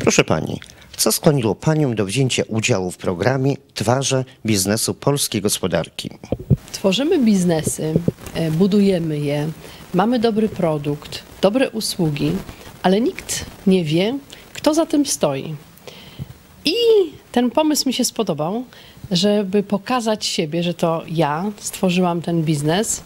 Proszę pani, co skłoniło panią do wzięcia udziału w programie Twarze biznesu polskiej gospodarki? Tworzymy biznesy, budujemy je, mamy dobry produkt, dobre usługi, ale nikt nie wie, kto za tym stoi. I ten pomysł mi się spodobał, żeby pokazać siebie, że to ja stworzyłam ten biznes,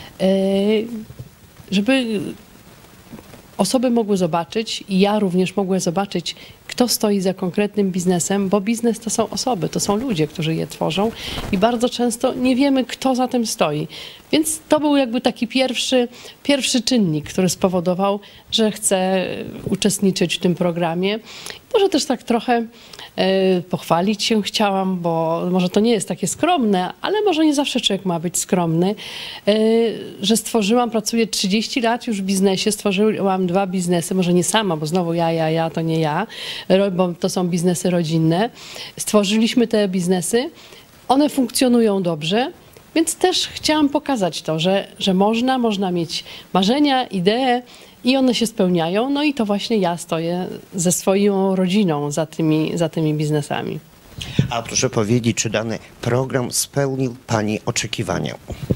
żeby osoby mogły zobaczyć i ja również mogłem zobaczyć, kto stoi za konkretnym biznesem, bo biznes to są osoby, to są ludzie, którzy je tworzą i bardzo często nie wiemy, kto za tym stoi. Więc to był jakby taki pierwszy czynnik, który spowodował, że chcę uczestniczyć w tym programie. Może też tak trochę pochwalić się chciałam, bo może to nie jest takie skromne, ale może nie zawsze człowiek ma być skromny, że pracuję 30 lat już w biznesie, stworzyłam 2 biznesy, może nie sama, bo znowu ja, to nie ja, bo to są biznesy rodzinne. Stworzyliśmy te biznesy, one funkcjonują dobrze, więc też chciałam pokazać to, że można mieć marzenia, idee i one się spełniają. No i to właśnie ja stoję ze swoją rodziną za tymi biznesami. A proszę powiedzieć, czy dany program spełnił pani oczekiwania?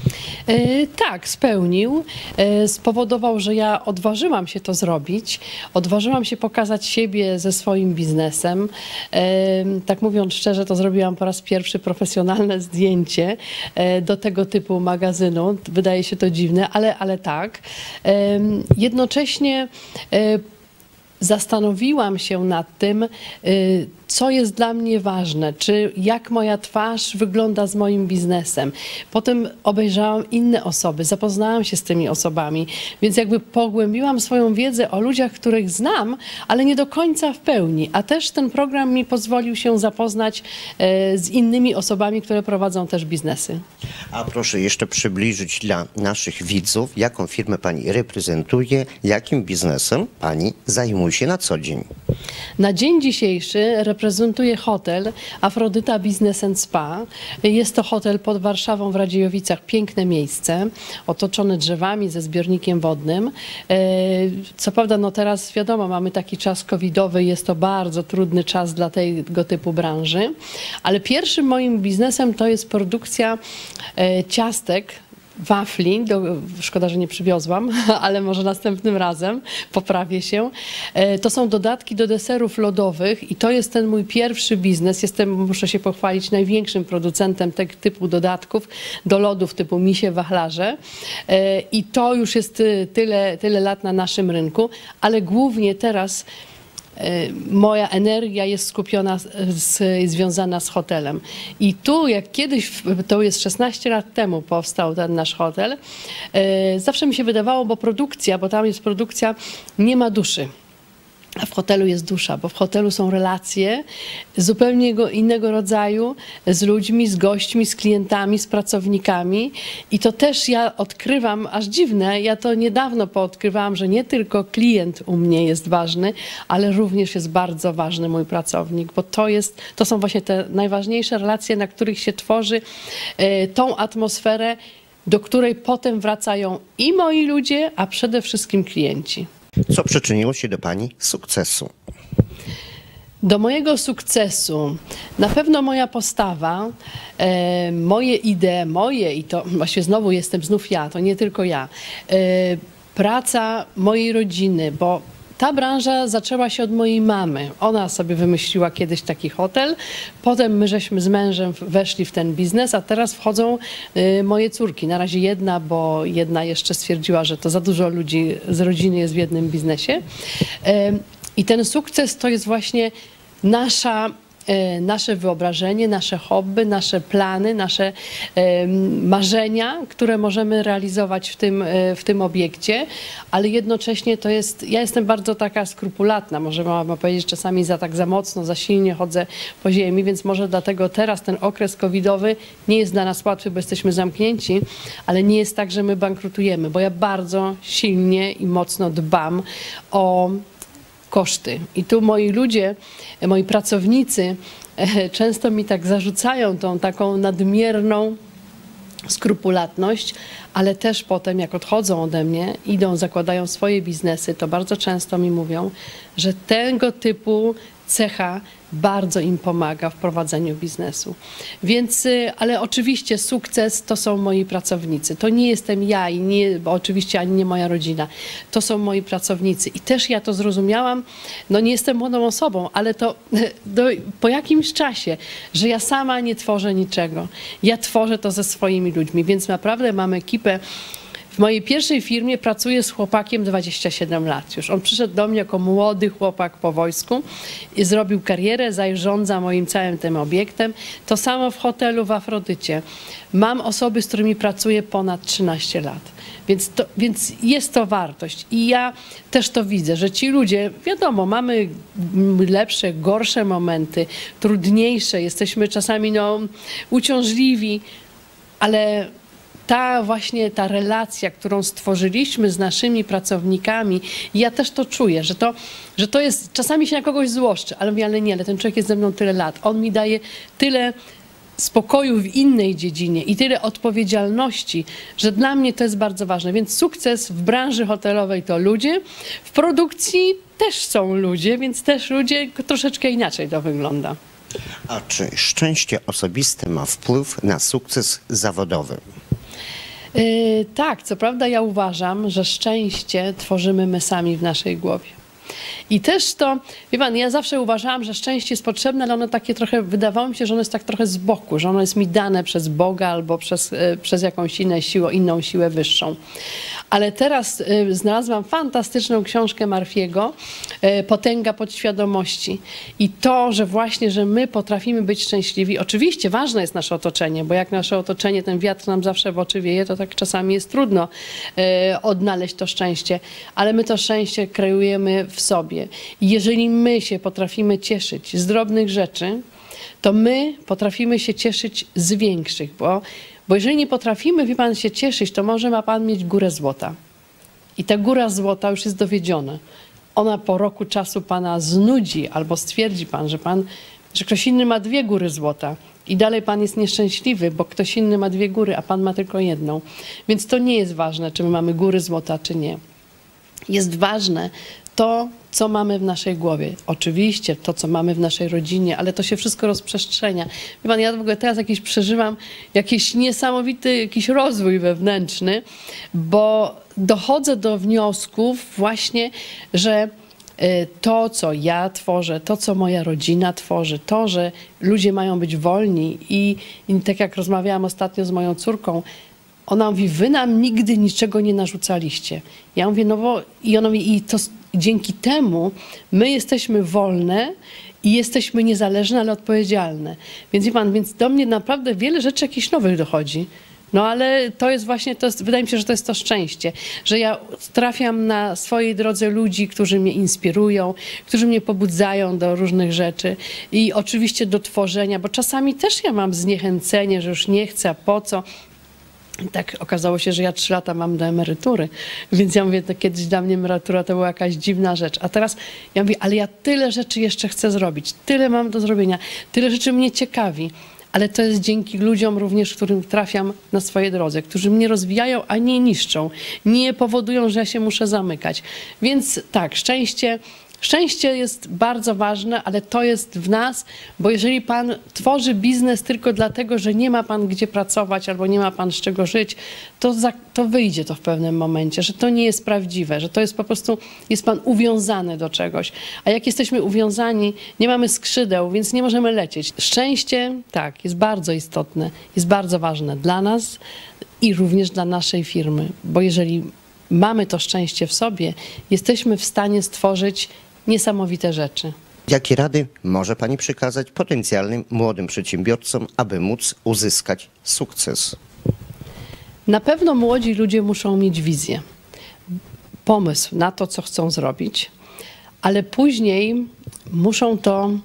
Tak, spełnił. Spowodował, że ja odważyłam się to zrobić. Odważyłam się pokazać siebie ze swoim biznesem. Tak mówiąc szczerze, to zrobiłam po raz pierwszy profesjonalne zdjęcie do tego typu magazynu. Wydaje się to dziwne, ale tak. Jednocześnie zastanowiłam się nad tym, co jest dla mnie ważne, jak moja twarz wygląda z moim biznesem. Potem obejrzałam inne osoby, zapoznałam się z tymi osobami, więc jakby pogłębiłam swoją wiedzę o ludziach, których znam, ale nie do końca w pełni. A też ten program mi pozwolił się zapoznać z innymi osobami, które prowadzą też biznesy. A proszę jeszcze przybliżyć dla naszych widzów, jaką firmę pani reprezentuje, jakim biznesem pani zajmuje się na co dzień. Na dzień dzisiejszy reprezentuję hotel Afrodyta Business and Spa. Jest to hotel pod Warszawą w Radziejowicach. Piękne miejsce, otoczone drzewami ze zbiornikiem wodnym. Co prawda, no teraz wiadomo, mamy taki czas covidowy, jest to bardzo trudny czas dla tego typu branży, ale pierwszym moim biznesem to jest produkcja ciastek, wafli, szkoda, że nie przywiozłam, ale może następnym razem poprawię się. To są dodatki do deserów lodowych i to jest ten mój pierwszy biznes. Muszę się pochwalić, największym producentem tego typu dodatków do lodów typu misie wachlarze. I to już jest tyle lat na naszym rynku, ale głównie teraz moja energia jest skupiona, związana z hotelem. I tu, jak kiedyś, to jest 16 lat temu powstał ten nasz hotel, zawsze mi się wydawało, bo tam jest produkcja, nie ma duszy. A w hotelu jest dusza, bo w hotelu są relacje zupełnie innego rodzaju z ludźmi, z gośćmi, z klientami, z pracownikami. I to też ja odkrywam, aż dziwne, ja to niedawno poodkrywałam, że nie tylko klient u mnie jest ważny, ale również jest bardzo ważny mój pracownik, bo to są właśnie te najważniejsze relacje, na których się tworzy tą atmosferę, do której potem wracają i moi ludzie, a przede wszystkim klienci. Co przyczyniło się do pani sukcesu? Do mojego sukcesu na pewno moja postawa, moje idee, i to właśnie znów ja, to nie tylko ja, praca mojej rodziny, bo ta branża zaczęła się od mojej mamy. Ona sobie wymyśliła kiedyś taki hotel, potem my żeśmy z mężem weszli w ten biznes, a teraz wchodzą moje córki. Na razie jedna, bo jedna jeszcze stwierdziła, że to za dużo ludzi z rodziny jest w jednym biznesie. I ten sukces to jest właśnie nasze wyobrażenie, nasze hobby, nasze plany, nasze marzenia, które możemy realizować w tym obiekcie, ale jednocześnie ja jestem bardzo taka skrupulatna, może można powiedzieć czasami za mocno, za silnie chodzę po ziemi, więc może dlatego teraz ten okres covidowy nie jest dla nas łatwy, bo jesteśmy zamknięci, ale nie jest tak, że my bankrutujemy, bo ja bardzo silnie i mocno dbam o koszty. I tu moi ludzie, moi pracownicy często mi tak zarzucają tą taką nadmierną skrupulatność, ale też potem jak odchodzą ode mnie, zakładają swoje biznesy, to bardzo często mi mówią, że tego typu cecha bardzo im pomaga w prowadzeniu biznesu. Więc, ale oczywiście sukces to są moi pracownicy. To nie jestem ja i nie, bo oczywiście ani nie moja rodzina. To są moi pracownicy. I też ja to zrozumiałam, no nie jestem młodą osobą, ale to po jakimś czasie, że ja sama nie tworzę niczego. Ja tworzę to ze swoimi ludźmi, więc naprawdę mam ekipę. W mojej pierwszej firmie pracuję z chłopakiem 27 lat już. On przyszedł do mnie jako młody chłopak po wojsku i zrobił karierę, zarządza moim całym tym obiektem. To samo w hotelu w Afrodycie. Mam osoby, z którymi pracuję ponad 13 lat. Więc jest to wartość. I ja też to widzę, że ci ludzie, wiadomo, mamy lepsze, gorsze momenty, trudniejsze, jesteśmy czasami uciążliwi, ale ta relacja, którą stworzyliśmy z naszymi pracownikami, ja też to czuję, że to jest, czasami się na kogoś złoszczę, ale mówię, ale nie, ale ten człowiek jest ze mną tyle lat, on mi daje tyle spokoju w innej dziedzinie i tyle odpowiedzialności, że dla mnie to jest bardzo ważne. Więc sukces w branży hotelowej to ludzie, w produkcji też są ludzie, więc też ludzie troszeczkę inaczej to wygląda. A czy szczęście osobiste ma wpływ na sukces zawodowy? Tak, co prawda ja uważam, że szczęście tworzymy my sami w naszej głowie. I też to, wie pan, ja zawsze uważałam, że szczęście jest potrzebne, ale ono takie trochę, wydawało mi się, że ono jest tak trochę z boku, że ono jest mi dane przez Boga albo przez jakąś inną siłę wyższą. Ale teraz znalazłam fantastyczną książkę Murphy'ego, Potęga podświadomości. I to, że właśnie, że my potrafimy być szczęśliwi. Oczywiście ważne jest nasze otoczenie, bo jak nasze otoczenie, ten wiatr nam zawsze w oczy wieje, to tak czasami jest trudno odnaleźć to szczęście. Ale my to szczęście kreujemy w sobie. I jeżeli my się potrafimy cieszyć z drobnych rzeczy, to my potrafimy się cieszyć z większych, bo jeżeli nie potrafimy, wie pan, się cieszyć, to może ma pan mieć górę złota. I ta góra złota już jest dowiedziona. Ona po roku czasu pana znudzi, albo stwierdzi pan, że ktoś inny ma 2 góry złota. I dalej pan jest nieszczęśliwy, bo ktoś inny ma 2 góry, a pan ma tylko 1. Więc to nie jest ważne, czy my mamy góry złota, czy nie. Jest ważne to, co mamy w naszej głowie. Oczywiście to, co mamy w naszej rodzinie, ale to się wszystko rozprzestrzenia. Wie pan, ja w ogóle teraz przeżywam jakiś niesamowity rozwój wewnętrzny, bo dochodzę do wniosków właśnie, że to, co ja tworzę, to, co moja rodzina tworzy, to, że ludzie mają być wolni i tak jak rozmawiałam ostatnio z moją córką, ona mówi, wy nam nigdy niczego nie narzucaliście. Ja mówię, no bo i ona mówi, i to dzięki temu my jesteśmy wolne i jesteśmy niezależne, ale odpowiedzialne. Więc wie pan, do mnie naprawdę wiele rzeczy jakichś nowych dochodzi. No ale to jest właśnie, wydaje mi się, że to jest to szczęście, że ja trafiam na swojej drodze ludzi, którzy mnie inspirują, którzy mnie pobudzają do różnych rzeczy i oczywiście do tworzenia, bo czasami też ja mam zniechęcenie, że już nie chcę, a po co? I tak okazało się, że ja 3 lata mam do emerytury, więc ja mówię, to kiedyś dla mnie emerytura to była jakaś dziwna rzecz, a teraz ja mówię, ale ja tyle rzeczy jeszcze chcę zrobić, tyle mam do zrobienia, tyle rzeczy mnie ciekawi, ale to jest dzięki ludziom również, którym trafiam na swojej drodze, którzy mnie rozwijają, a nie niszczą, nie powodują, że ja się muszę zamykać. Więc tak, Szczęście jest bardzo ważne, ale to jest w nas, bo jeżeli pan tworzy biznes tylko dlatego, że nie ma pan gdzie pracować albo nie ma pan z czego żyć, to wyjdzie to w pewnym momencie, że to nie jest prawdziwe, że to jest po prostu, jest pan uwiązany do czegoś. A jak jesteśmy uwiązani, nie mamy skrzydeł, więc nie możemy lecieć. Szczęście, tak, jest bardzo istotne, jest bardzo ważne dla nas i również dla naszej firmy, bo jeżeli mamy to szczęście w sobie, jesteśmy w stanie stworzyć niesamowite rzeczy. Jakie rady może pani przekazać potencjalnym młodym przedsiębiorcom, aby móc uzyskać sukces? Na pewno młodzi ludzie muszą mieć wizję, pomysł na to, co chcą zrobić, ale później muszą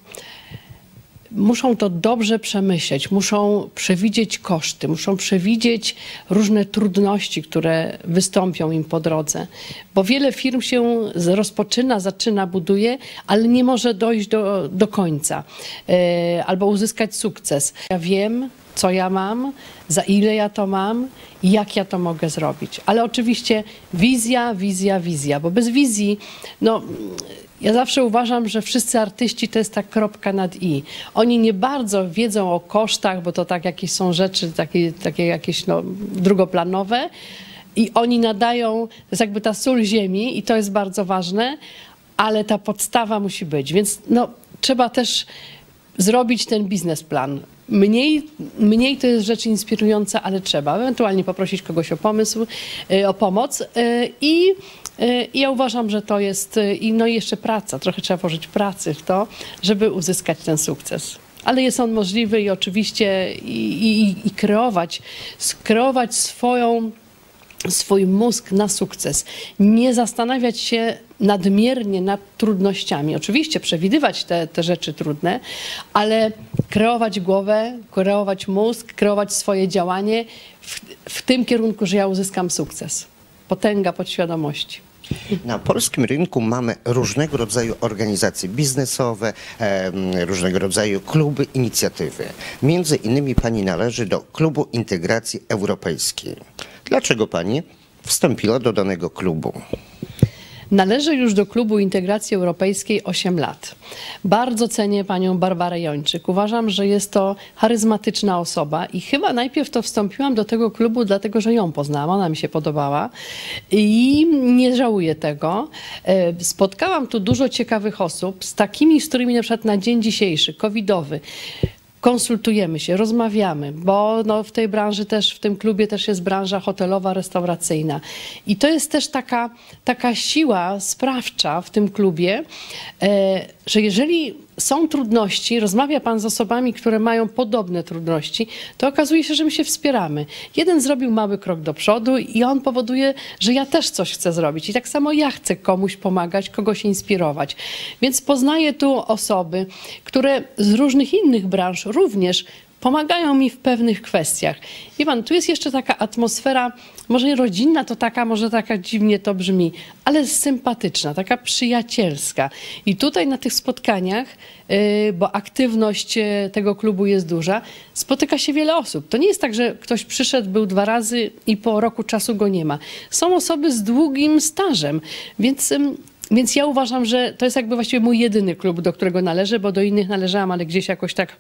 to dobrze przemyśleć, muszą przewidzieć koszty, muszą przewidzieć różne trudności, które wystąpią im po drodze. Bo wiele firm się zaczyna, buduje, ale nie może dojść do końca albo uzyskać sukces. Ja wiem, co ja mam, za ile ja to mam i jak ja to mogę zrobić. Ale oczywiście wizja, bo bez wizji, Ja zawsze uważam, że wszyscy artyści to jest ta kropka nad i. Oni nie bardzo wiedzą o kosztach, bo to tak jakieś są rzeczy takie jakieś drugoplanowe i oni nadają, to jest jakby ta sól ziemi i to jest bardzo ważne, ale ta podstawa musi być, więc trzeba też zrobić ten biznesplan. Mniej to jest rzecz inspirująca, ale trzeba ewentualnie poprosić kogoś o pomysł, o pomoc i ja uważam, że to jest i jeszcze praca, trochę trzeba włożyć pracy w to, żeby uzyskać ten sukces. Ale jest on możliwy i oczywiście kreować swój mózg na sukces. Nie zastanawiać się nadmiernie nad trudnościami. Oczywiście przewidywać te rzeczy trudne, ale kreować głowę, kreować mózg, kreować swoje działanie w tym kierunku, że ja uzyskam sukces. Potęga podświadomości. Na polskim rynku mamy różnego rodzaju organizacje biznesowe, różnego rodzaju kluby, inicjatywy. Między innymi pani należy do Klubu Integracji Europejskiej. Dlaczego pani wstąpiła do danego klubu? Należę już do Klubu Integracji Europejskiej 8 lat. Bardzo cenię panią Barbarę Jończyk. Uważam, że jest to charyzmatyczna osoba i chyba najpierw to wstąpiłam do tego klubu, dlatego że ją poznałam, ona mi się podobała i nie żałuję tego. Spotkałam tu dużo ciekawych osób, z takimi, z którymi na przykład na dzień dzisiejszy, covidowy, konsultujemy się, rozmawiamy, bo w tej branży też, w tym klubie też jest branża hotelowa, restauracyjna. I to jest też taka siła sprawcza w tym klubie, że jeżeli są trudności, rozmawia pan z osobami, które mają podobne trudności, to okazuje się, że my się wspieramy. Jeden zrobił mały krok do przodu i on powoduje, że ja też coś chcę zrobić. I tak samo ja chcę komuś pomagać, kogoś inspirować. Więc poznaję tu osoby, które z różnych innych branż również pomagają mi w pewnych kwestiach. Wie pan, tu jest jeszcze taka atmosfera, może nie rodzinna, może taka dziwnie to brzmi, ale sympatyczna, taka przyjacielska. I tutaj na tych spotkaniach, bo aktywność tego klubu jest duża, spotyka się wiele osób. To nie jest tak, że ktoś przyszedł, był 2 razy i po roku czasu go nie ma. Są osoby z długim stażem, więc ja uważam, że to jest jakby właściwie mój jedyny klub, do którego należę, bo do innych należałam, ale gdzieś jakoś tak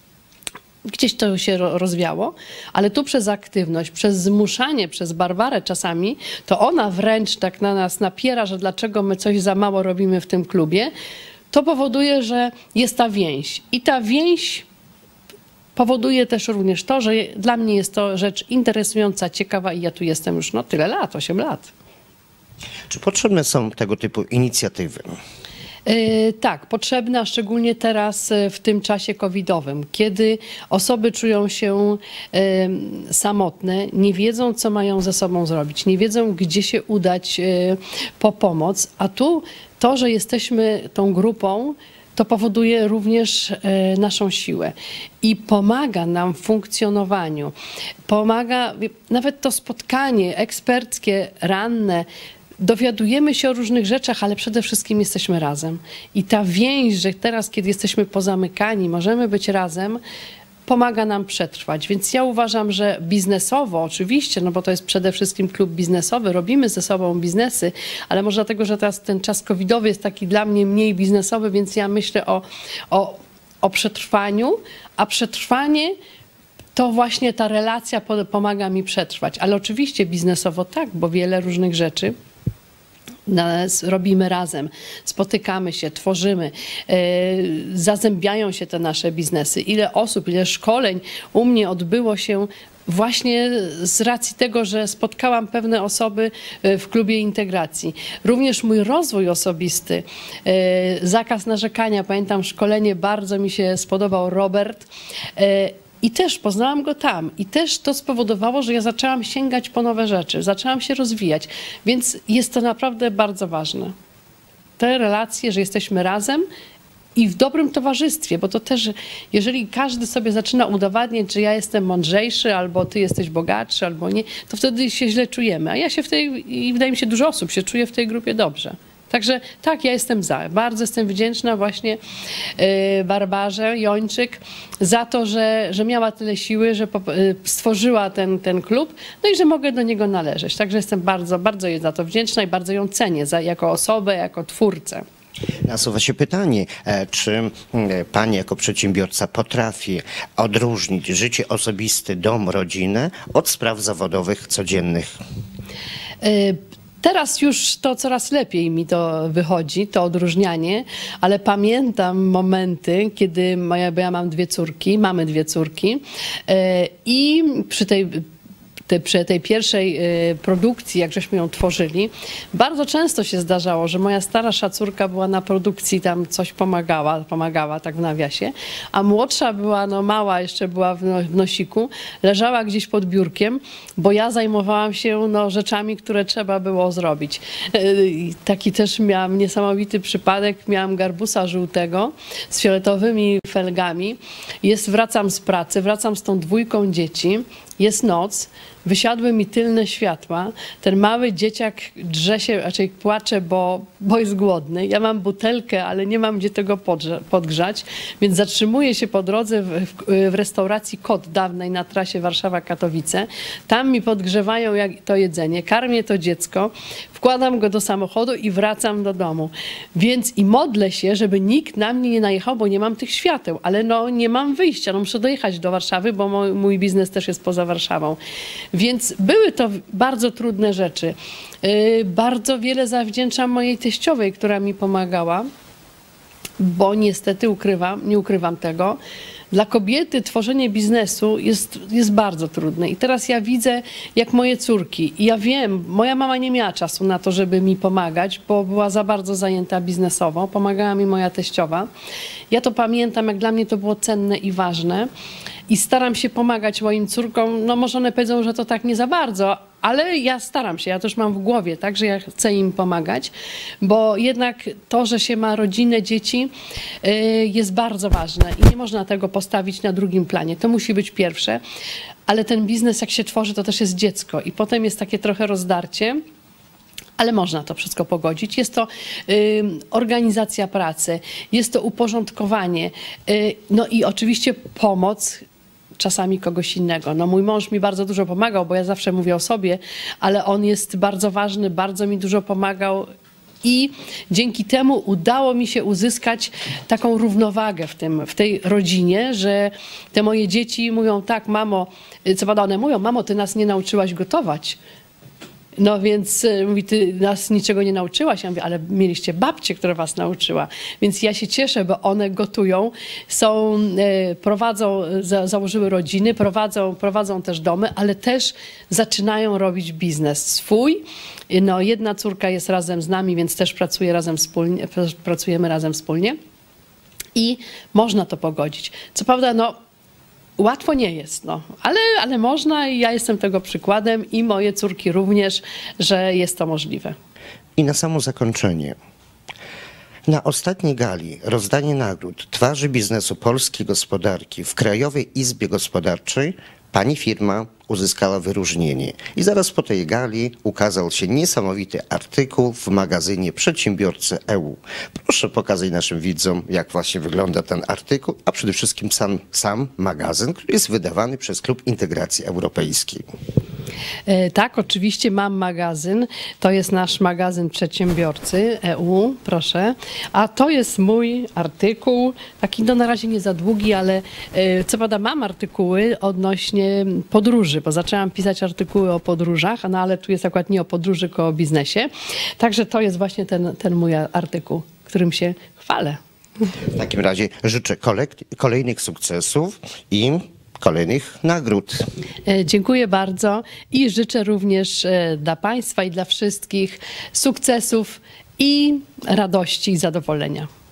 gdzieś to się rozwiało, ale tu przez aktywność, przez zmuszanie, przez Barbarę czasami, to ona wręcz tak na nas napiera, że dlaczego my coś za mało robimy w tym klubie, to powoduje, że jest ta więź. I ta więź powoduje też również to, że dla mnie jest to rzecz interesująca, ciekawa i ja tu jestem już tyle lat, 8 lat. Czy potrzebne są tego typu inicjatywy? Tak, potrzebne, a szczególnie teraz w tym czasie covidowym, kiedy osoby czują się samotne, nie wiedzą, co mają ze sobą zrobić, nie wiedzą, gdzie się udać po pomoc, a tu to, że jesteśmy tą grupą, to powoduje również naszą siłę i pomaga nam w funkcjonowaniu. Pomaga nawet to spotkanie eksperckie, ranne. Dowiadujemy się o różnych rzeczach, ale przede wszystkim jesteśmy razem. I ta więź, że teraz, kiedy jesteśmy pozamykani, możemy być razem, pomaga nam przetrwać. Więc ja uważam, że biznesowo oczywiście, bo to jest przede wszystkim klub biznesowy, robimy ze sobą biznesy, ale może dlatego, że teraz ten czas covidowy jest taki dla mnie mniej biznesowy, więc ja myślę o przetrwaniu, a przetrwanie to właśnie ta relacja pomaga mi przetrwać. Ale oczywiście biznesowo tak, bo wiele różnych rzeczy robimy razem, spotykamy się, tworzymy, zazębiają się te nasze biznesy. Ile osób, ile szkoleń u mnie odbyło się właśnie z racji tego, że spotkałam pewne osoby w klubie integracji. Również mój rozwój osobisty, zakaz narzekania, pamiętam szkolenie, bardzo mi się spodobał Robert. I też poznałam go tam. I też to spowodowało, że ja zaczęłam sięgać po nowe rzeczy, zaczęłam się rozwijać. Więc jest to naprawdę bardzo ważne. Te relacje, że jesteśmy razem i w dobrym towarzystwie, bo to też, jeżeli każdy sobie zaczyna udowadniać, że ja jestem mądrzejszy, albo ty jesteś bogatszy, albo nie, to wtedy się źle czujemy. A ja się i wydaje mi się, dużo osób się czuje w tej grupie dobrze. Także tak, ja jestem za. Bardzo jestem wdzięczna właśnie Barbarze Jończyk za to, że miała tyle siły, że stworzyła ten klub, no i że mogę do niego należeć. Także jestem bardzo, bardzo jej za to wdzięczna i bardzo ją cenię jako osobę, jako twórcę. Nasuwa się pytanie, czy pani jako przedsiębiorca potrafi odróżnić życie osobiste, dom, rodzinę od spraw zawodowych codziennych? Teraz już to coraz lepiej mi to wychodzi, to odróżnianie, ale pamiętam momenty, kiedy bo ja mam mamy dwie córki i przy tej pierwszej produkcji, jak żeśmy ją tworzyli, bardzo często się zdarzało, że moja starsza córka była na produkcji, tam coś pomagała tak w nawiasie, a młodsza była, no mała jeszcze była w nosiku, leżała gdzieś pod biurkiem, bo ja zajmowałam się rzeczami, które trzeba było zrobić. Taki też miałam niesamowity przypadek, miałam garbusa żółtego z fioletowymi felgami. Wracam z pracy, wracam z tą dwójką dzieci, jest noc, wysiadły mi tylne światła, ten mały dzieciak drze się, raczej płacze, bo jest głodny. Ja mam butelkę, ale nie mam gdzie tego podgrzać, więc zatrzymuję się po drodze w restauracji Kot dawnej na trasie Warszawa-Katowice. Tam mi podgrzewają to jedzenie, karmię to dziecko, wkładam go do samochodu i wracam do domu. Więc i modlę się, żeby nikt na mnie nie najechał, bo nie mam tych świateł, ale nie mam wyjścia, muszę dojechać do Warszawy, bo mój biznes też jest poza Warszawą. Więc były to bardzo trudne rzeczy. Bardzo wiele zawdzięczam mojej teściowej, która mi pomagała, bo niestety nie ukrywam tego. Dla kobiety tworzenie biznesu jest bardzo trudne. I teraz ja widzę, jak moje córki, i ja wiem, moja mama nie miała czasu na to, żeby mi pomagać, bo była za bardzo zajęta biznesowo. Pomagała mi moja teściowa. Ja to pamiętam, jak dla mnie to było cenne i ważne. I staram się pomagać moim córkom. No może one powiedzą, że to tak nie za bardzo, ale ja staram się, ja też mam w głowie, tak, że ja chcę im pomagać, bo jednak to, że się ma rodzinę, dzieci, jest bardzo ważne i nie można tego postawić na drugim planie. To musi być pierwsze, ale ten biznes, jak się tworzy, to też jest dziecko i potem jest takie trochę rozdarcie. Ale można to wszystko pogodzić. Jest to organizacja pracy, jest to uporządkowanie, no i oczywiście pomoc czasami kogoś innego. No mój mąż mi bardzo dużo pomagał, bo ja zawsze mówię o sobie, ale on jest bardzo ważny, bardzo mi dużo pomagał i dzięki temu udało mi się uzyskać taką równowagę w tej rodzinie, że te moje dzieci mówią tak, mamo, co prawda one mówią, mamo, ty nas nie nauczyłaś gotować. No więc mówi, ty nas niczego nie nauczyłaś. Ja mówię, ale mieliście babcię, która was nauczyła. Więc ja się cieszę, bo one gotują, założyły rodziny, prowadzą też domy, ale też zaczynają robić biznes swój. No, jedna córka jest razem z nami, więc też pracujemy razem wspólnie. I można to pogodzić. Co prawda, łatwo nie jest, ale można i ja jestem tego przykładem i moje córki również, że jest to możliwe. I na samo zakończenie. Na ostatniej gali rozdanie nagród Twarzy biznesu polskiej gospodarki w Krajowej Izbie Gospodarczej pani firma uzyskała wyróżnienie. I zaraz po tej gali ukazał się niesamowity artykuł w magazynie Przedsiębiorcy EU. Proszę pokazać naszym widzom, jak właśnie wygląda ten artykuł, a przede wszystkim sam magazyn, który jest wydawany przez Klub Integracji Europejskiej. Tak, oczywiście mam magazyn. To jest nasz magazyn Przedsiębiorcy EU, proszę. A to jest mój artykuł, taki na razie nie za długi, ale co prawda mam artykuły odnośnie podróży, bo zaczęłam pisać artykuły o podróżach, no ale tu jest akurat nie o podróży, tylko o biznesie. Także to jest właśnie ten mój artykuł, którym się chwalę. W takim razie życzę kolejnych sukcesów i kolejnych nagród. Dziękuję bardzo i życzę również dla Państwa i dla wszystkich sukcesów i radości i zadowolenia.